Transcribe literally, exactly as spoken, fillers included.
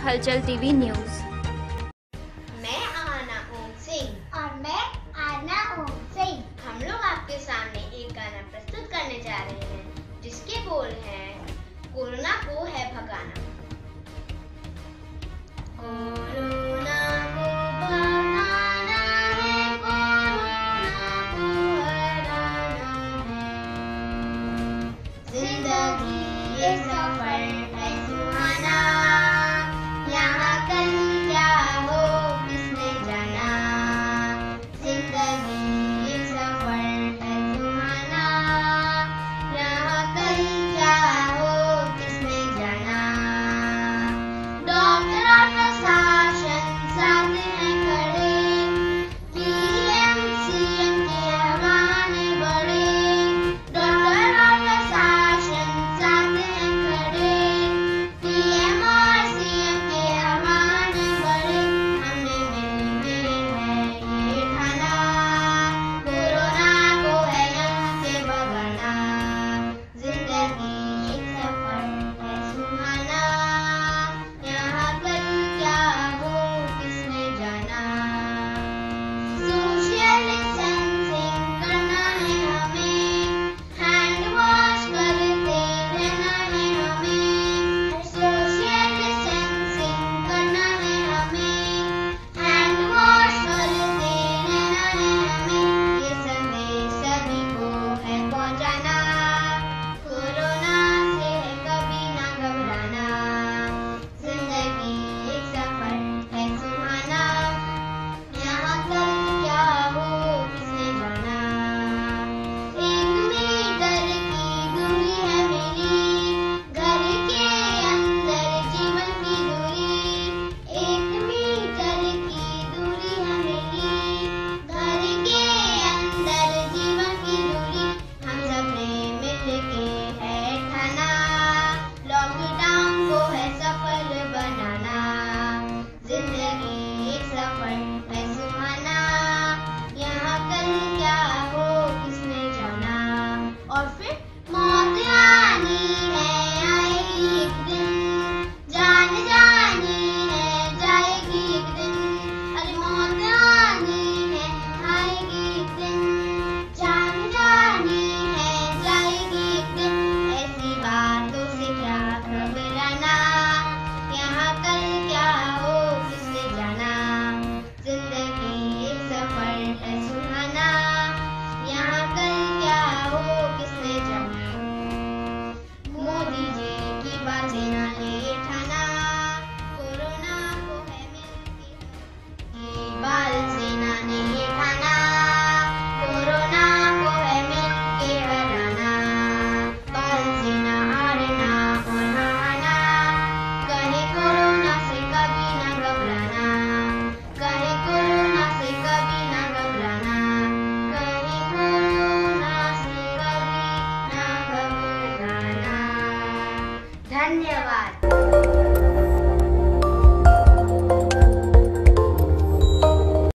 हलचल TV news. मैं आना ओम सिंह और मैं आना ओम सिंह। हम लोग आपके सामने एक गाना प्रस्तुत करने जा रहे हैं जिसके बोल हैं कोरोना को है भगाना। कोरोना को भगाना है, कोरोना को हराना है। जिंदगी ये सफर है सुहाना, यहाँ कल क्या हो किसने जाना। जिंदगी ये सफर है सुहाना, यहाँ कल क्या हो किसने जाना। डॉक्टर और प्रशासन साथ हैं खड़े, पीएम सीएम के हवाले बड़े। डॉक्टर और प्रशासन साथ हैं खड़े, पीएम और सीएम के हवाले बड़े। हमने मिलके है ये ठाना, कोरोना को है यहाँ से भगाना। जिंदगी एक सफर है सुहाना, यहाँ कल क्या हो किसने जाना। सोशल डिस्टेंसिंग करना है हमें, हैंड वॉश करते रहना है हमें। सोशल डिस्टेंसिंग करना है हमें, हैंड वॉश करते रहना है हमें। ये संदेश सभी को है पहुंचाना, कोरोना से है कभी ना घबराना। जिंदगी एक सफर है सुहाना, यहाँ कल क्या हो किसने जाना। एक मीटर की दूरी है मेरी, घर के अंदर जीवन की दूरी। एक मीटर की दूरी है मेरी, घर के अंदर जीवन की दूरी। हम सब ने मिलके है ठाना, लॉकडाउन को है सफल बनाना। जिंदगी एक सफर है सुहाना, यहाँ कल क्या हो किसने जाना। और फिर मौत आनी है आएगी एक दिन, जान जानी है जाएगी एक दिन। अरे मौत आनी है आएगी एक दिन, जान जानी है जाएगी एक दिन। ऐसी बातों से क्या घबराना, यहाँ कल क्या हो किसने जाना। जिंदगी एक सफर है सुहाना, यहाँ कल क्या हो किसने जाना। मोदी जी की बातें ना ले ठाना, कोरोना को है मिलके की बाल सेना ने ये ठाना, कोरोना को है मिलके हराना। बाल सेना हारना और हारना, कहे कोरोना से कभी ना घबराना। कहे कोरोना से कभी ना घबराना, कहे कोरोना से कभी ना घबराना। धन्यवाद।